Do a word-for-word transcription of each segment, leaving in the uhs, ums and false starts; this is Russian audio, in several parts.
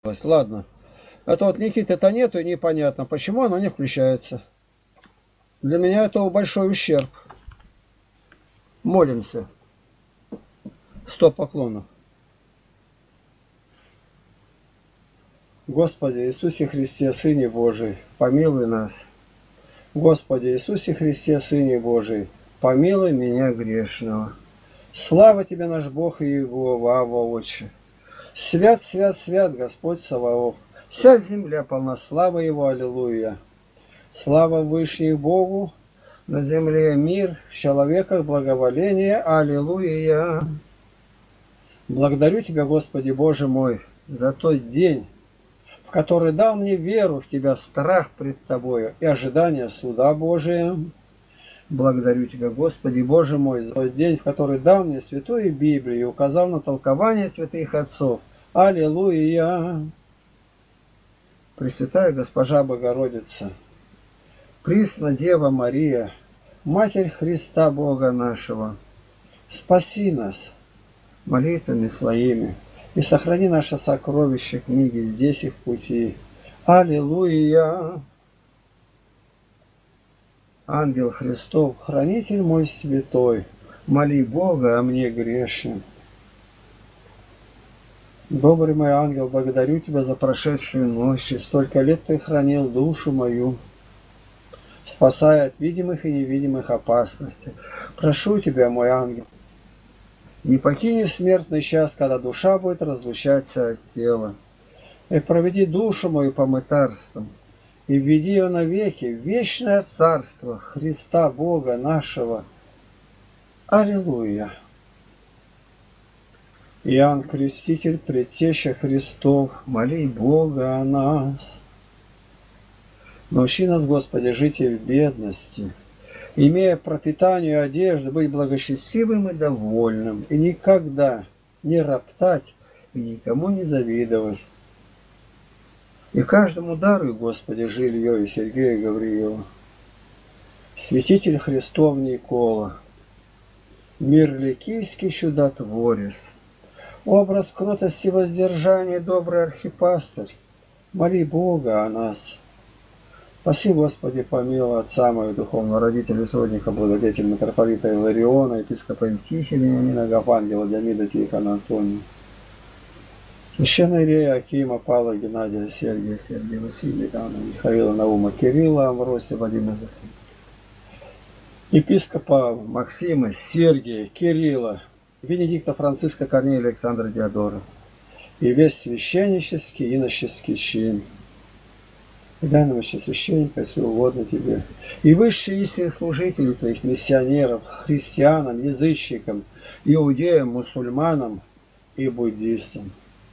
Ладно. Это вот Никиты-то нету и непонятно, почему оно не включается. Для меня это большой ущерб. Молимся. Сто поклонов. Господи Иисусе Христе, Сыне Божий, помилуй нас. Господи Иисусе Христе, Сыне Божий, помилуй меня грешного. Слава Тебе, наш Бог и Иегова, Авва, Отче. Свят, свят, свят, Господь Саваоф. Вся земля полна славы Его, аллилуйя. Слава Вышних Богу, на земле мир, в человеках благоволение, аллилуйя. Благодарю Тебя, Господи Боже мой, за тот день, в который дал мне веру в Тебя, страх пред Тобою и ожидание суда Божия. Благодарю Тебя, Господи Боже мой, за тот день, в который дал мне Святую Библию и указал на толкование святых отцов. Аллилуйя! Пресвятая Госпожа Богородица, Пресна Дева Мария, Матерь Христа Бога нашего, спаси нас молитвами своими и сохрани наше сокровище книги здесь и в пути. Аллилуйя! Ангел Христов, хранитель мой святой, моли Бога о мне грешном. Добрый мой ангел, благодарю Тебя за прошедшую ночь, и столько лет Ты хранил душу мою, спасая от видимых и невидимых опасностей. Прошу Тебя, мой ангел, не покини в смертный час, когда душа будет разлучаться от тела, и проведи душу мою по мытарствам, и введи ее навеки в вечное царство Христа Бога нашего. Аллилуйя! Иоанн Креститель, предтеча Христов, моли Бога о нас. Научи нас, Господи, жить и в бедности, имея пропитание и одежду, быть благочестивым и довольным, и никогда не роптать и никому не завидовать. И каждому даруй, Господи, жилье и Сергея Гавриила. Святитель Христов Никола, мир ликийский чудотворец, образ кротости и воздержания, добрый архипастырь, моли Бога о нас. Спаси, Господи, помилуй отца моего духовного родителя, сродника, благодетеля митрополита Илариона, епископа Антихия, Вениамина, Гафангела, Диамида, Тихона, Антония, священная Иерея Акима, Павла, Геннадия, Сергия, Сергия, Василия, Ивана, Михаила, Наума, Кирилла, Амвросия, Вадима, Засим, епископа Максима, Сергия, Кирилла, Венедикта, Франциска, Корнея, Александра, Диодора, и весь священнический, иноческий чин. И дай нам еще священника, если угодно Тебе, и высшие истинные служители Твоих, миссионеров, христианам, язычникам, иудеям, мусульманам и буддистам.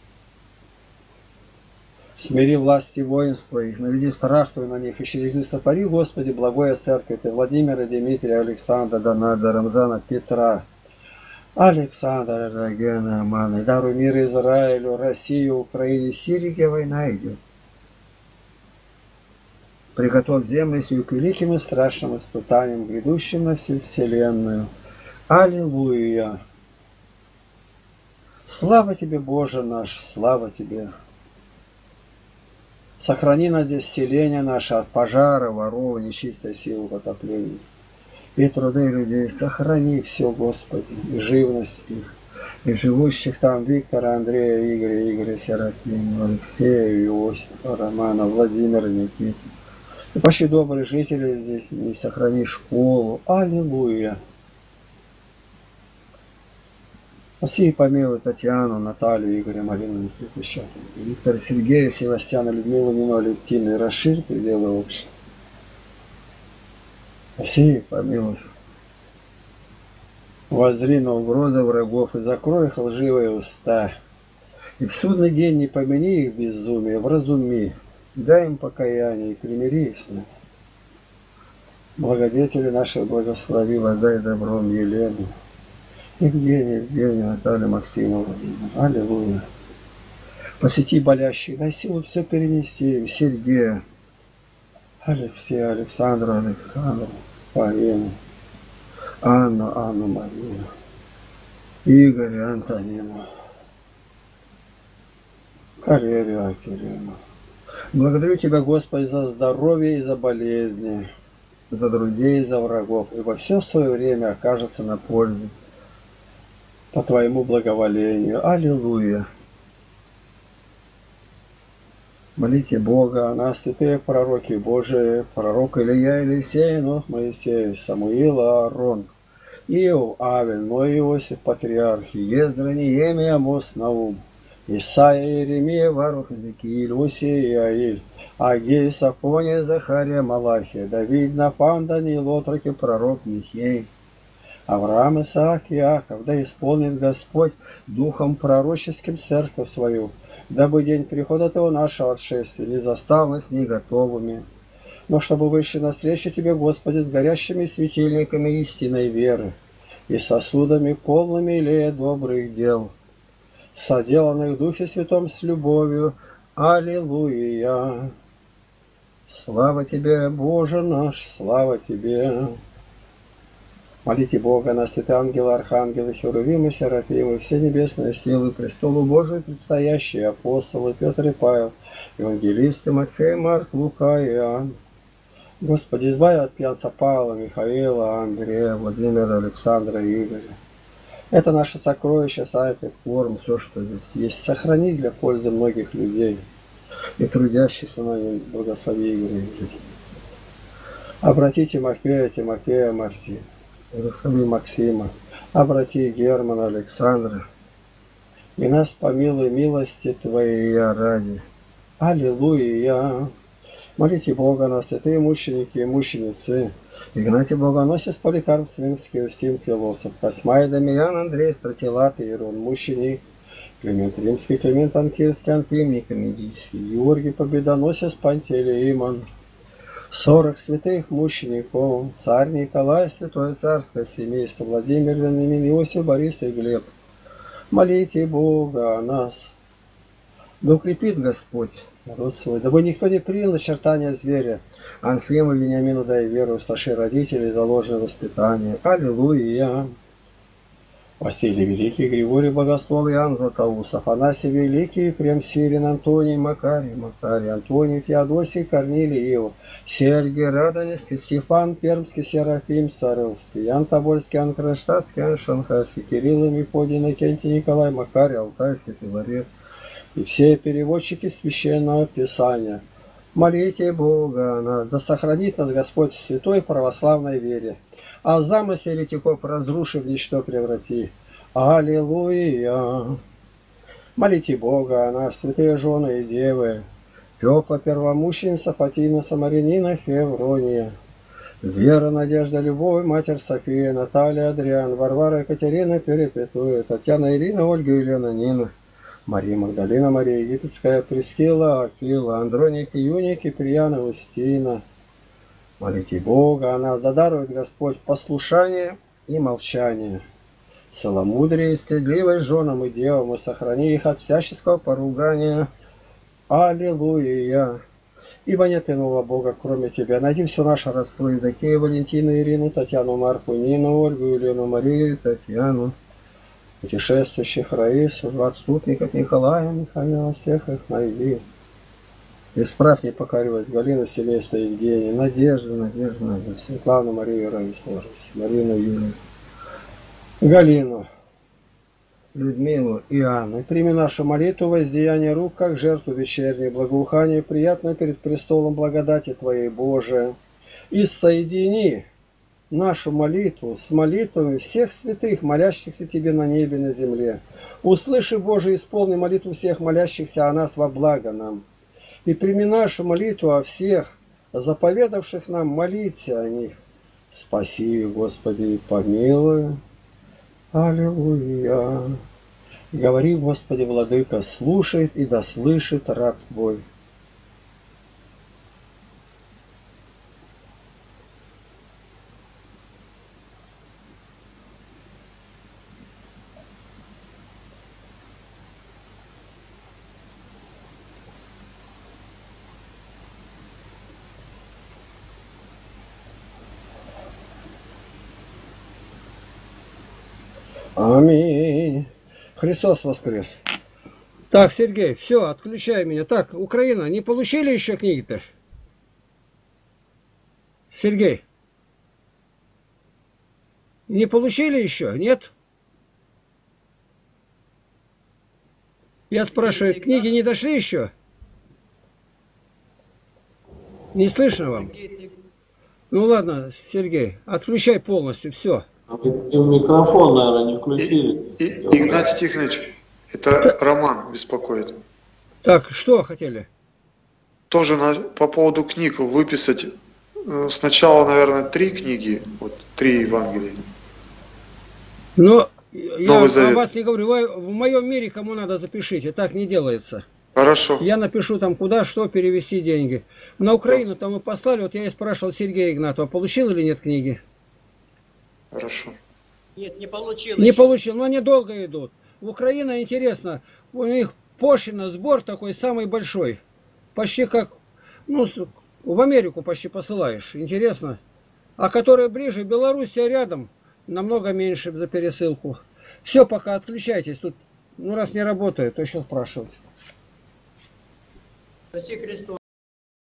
Смири власти воинства их, наведи страх Твой на них, и через них стопори, Господи, благое церковь Ты, Владимира, Дмитрия, Александра, Дональда, Рамзана, Петра, Александра, Рогена, Амана, и даруй мир Израилю, Россию, Украине, Сирии, где война идет. Приготовь землю сию к великим и страшным испытаниям, грядущим на всю вселенную. Аллилуйя! Слава Тебе, Боже наш, слава Тебе! Сохрани нас здесь селение наше от пожара, воров, нечистой силы, потопления. И труды людей сохрани все, Господи, и живность их, и живущих там Виктора, Андрея, Игоря, Игоря, Серафима, Алексея, Иосифа, Романа, Владимира, Никиты. И почти добрые жители здесь, и сохрани школу. Аллилуйя! Спаси и помилуй Татьяну, Наталью, Игоря, Марину, Виктора, Сергея, Севастьяна, Людмилу, Нину, Алевтину, и расширь пределы общества. Спаси и помилуй. Воззри на угрозы врагов и закрой их лживые уста. И в судный день не помяни их безумие, вразуми. Дай им покаяние и примири их с ним. Благодетели наши благослови, воздай добром Елену, Евгения, Евгения, Наталью, Максима, Владимира. Аллилуйя. Посети болящих, дай силу все перенести. Сергея, Алексея, Александра, Александра, Полину, Анну, Анну, Марию, Игоря, Антонину. Калерию Акирину. Благодарю Тебя, Господи, за здоровье и за болезни, за друзей и за врагов, и во все свое время окажется на пользу по Твоему благоволению. Аллилуйя! Молите Бога о нас, святые пророки Божии, пророк Илья, Елисей, Нох, Моисей, Самуил, Аарон, Иов, Авель, Ной, Иосиф, Патриарх, Ездра, Неемия, Амос, Наум, Исаия, Иеремия, Варух, Иезекииль, Осия, Иаиль, Агей, Сафония, Захария, Малахия, Давид, Нафан, Даниил, отроки, пророк Михей, Авраам, Исаак, Иаков, да исполнит Господь духом пророческим церковь свою, дабы день прихода Того нашего отшествия не застал нас не готовыми, но чтобы вышли навстречу Тебе, Господи, с горящими светильниками истинной веры и сосудами, полными илея добрых дел, соделанных в Духе Святом с любовью. Аллилуйя! Слава Тебе, Боже наш, слава Тебе! Молите Бога на святые ангелы, архангелы, херувимы, серафимы, все небесные силы, престолу Божию предстоящие, апостолы Петр и Павел, евангелисты Матфей, Марк, Лука и Иоанн. Господи, избави от пьянца Павла, Михаила, Андрея, Владимира, Александра и Игоря. Это наше сокровище, сайты, форм, все, что здесь есть. Сохрани для пользы многих людей и трудящихся на нем. Благослови Игоря. Обрати Тимофея, Тимофея, Марти. Благослови Максима, обрати Германа, Александра, и нас помилуй милости Твоей ради. Аллилуйя! Молите Бога на святые мученики и мученицы, Игнатий Богоносец, Поликарп Свинский, Устим Философ, Космай, Дамиян, Андрей, Стратилат, Иерон, мученик, Климент Римский, Климент Анкирский, Анфим, Никомедийский, Георгий Победоносец, Пантелеимон, сорок святых мучеников, царь Николай, святое царское семейство, Владимир, Вениамин, Иосиф, Борис и Глеб. Молите Бога о нас. Да укрепит Господь народ свой, дабы никто не принял начертания зверя. Анфиму, Вениамину дай веру, старшие родители, заложенное воспитание. Аллилуйя! Василий Великий, Григорий Богослов, Иоанн Златоуст, Афанасий Великий, Ефрем Сирин, Антоний, Макарий, Макарий, Антоний, Феодосий, Корнилий, Иов, Сергий, Радонежский, Стефан, Пермский, Серафим, Саровский, Ян Тобольский, Ян Кронштадтский, Ян Шанхайский, Кирилл, Мефодий, Иннокентий, Николай, Макарий, Алтайский, Филарет и все переводчики Священного Писания. Молите Бога о нас, да сохранит нас Господь в святой православной вере, а замысле еретиков разрушив, ничто преврати. Аллилуйя! Молите Бога о нас, святые жены и девы, Феокла первомученица, Фатина Самарянина, Феврония, Вера, Надежда, Любовь, Матерь София, Наталья, Адриан, Варвара, Екатерина, Перепетуя, Татьяна, Ирина, Ольга, Елена, Нина, Мария Магдалина, Мария Египетская, Прескила, Акила, Андроник, Юник, Киприяна, Устина. Молите Бога о нас, да дарует Господь послушание и молчание, целомудрие и стыдливость женам и девам, и сохрани их от всяческого поругания. Аллилуйя! Ибо нет иного Бога, кроме Тебя. Найди все наше родство: Евдокию, Валентину, Ирину, Татьяну, Марку, Нину, Ольгу, Елену, Марию, Татьяну, путешествующих Раису, отступников Николая, Михаила, всех их найди. Исправь непокоривость Галину, семейство Евгения, Надежду, Надежду, Надежду, Светлану, Марию, Раису, Марину, Юлию, Галину, Людмилу и Анну. И прими нашу молитву, воздеяние рук, как жертву вечерней, благоухание, приятно перед престолом благодати Твоей, Божия. И соедини нашу молитву с молитвами всех святых, молящихся Тебе на небе и на земле. Услыши, Боже, исполни молитву всех молящихся о нас во благо нам. И прими нашу молитву о всех, заповедавших нам молиться о них. Спаси, Господи, и помилуй. Аллилуйя. Говори, Господи, Владыка, слушает и да слышит раб Твой. Аминь. Христос воскрес! Так, Сергей, все, отключай меня. Так, Украина, не получили еще книги-то? Сергей. Не получили еще? Нет? Я спрашиваю, книги не дошли еще? Не слышно вам? Ну ладно, Сергей, отключай полностью, все. Микрофон, наверное, не включили. И, и, Игнатий Тихонович, это Роман беспокоит. Так, что хотели? Тоже на, по поводу книг выписать э, сначала, наверное, три книги, вот три Евангелия. Но я Новый о Завет. вас не говорю, вы- в моем мире кому надо запишите, так не делается. Хорошо. Я напишу там куда, что перевести деньги. На Украину там мы послали, вот я и спрашивал Сергея Игнатова, получил или нет книги? Хорошо. Нет, не получилось. Не получил, но они долго идут. В Украину интересно, у них пошлина, сбор такой самый большой. Почти как, ну, с- в Америку почти посылаешь. Интересно. А которые ближе, Белоруссия рядом, намного меньше за пересылку. Все, пока отключайтесь. Тут, ну, раз не работает, то еще спрашивать. Спаси Христос.